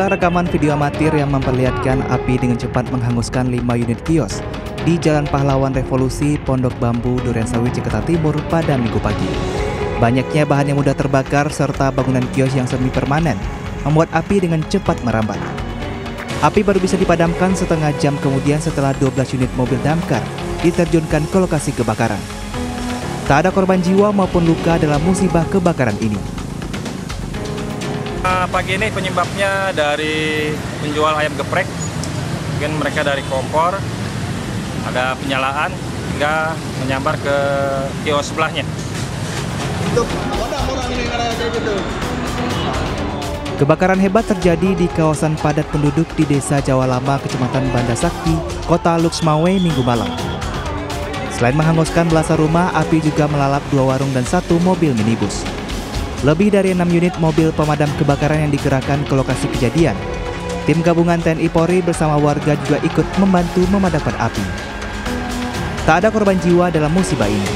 Inilah rekaman video amatir yang memperlihatkan api dengan cepat menghanguskan 5 unit kios di Jalan Pahlawan Revolusi, Pondok Bambu, Durensawit, Jakarta Timur pada Minggu pagi. Banyaknya bahan yang mudah terbakar serta bangunan kios yang semi permanen membuat api dengan cepat merambat. Api baru bisa dipadamkan setengah jam kemudian setelah 12 unit mobil damkar diterjunkan ke lokasi kebakaran. Tak ada korban jiwa maupun luka dalam musibah kebakaran ini. Pagi ini penyebabnya dari penjual ayam geprek, mungkin mereka dari kompor, ada penyalaan hingga menyambar ke kios sebelahnya. Kebakaran hebat terjadi di kawasan padat penduduk di Desa Jawa Lama, Kecamatan Banda Sakti, Kota Luxmawe, Minggu malam. Selain menghanguskan belasan rumah, api juga melalap 2 warung dan 1 mobil minibus. Lebih dari 6 unit mobil pemadam kebakaran yang dikerahkan ke lokasi kejadian. Tim gabungan TNI Polri bersama warga juga ikut membantu memadamkan api. Tak ada korban jiwa dalam musibah ini.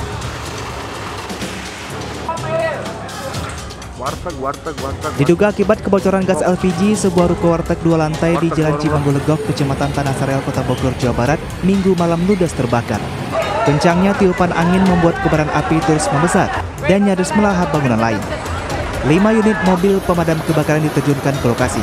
Diduga akibat kebocoran gas LPG, sebuah ruko warteg 2 lantai di Jalan Cimanggulegok, Kecamatan Tanah Sareal, Kota Bogor, Jawa Barat, Minggu malam ludes terbakar. Kencangnya tiupan angin membuat kobaran api terus membesar dan nyaris melahap bangunan lain. 5 unit mobil pemadam kebakaran diterjunkan ke lokasi.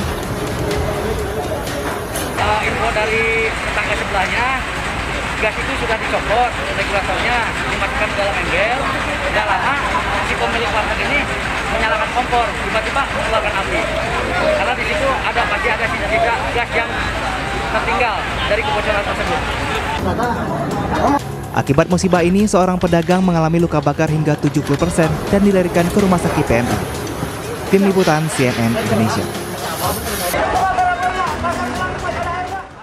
Info dari tetangga sebelahnya, gas itu sudah dicopot, regulatornya dimasukkan ke dalam ember. Tidak lama, si pemilik warteg ini menyalakan kompor, tiba-tiba mengeluarkan api. Karena di situ masih ada sisa gas yang tertinggal dari kebocoran tersebut. Akibat musibah ini, seorang pedagang mengalami luka bakar hingga 70% dan dilarikan ke rumah sakit PMI. Tim Liputan CNN Indonesia.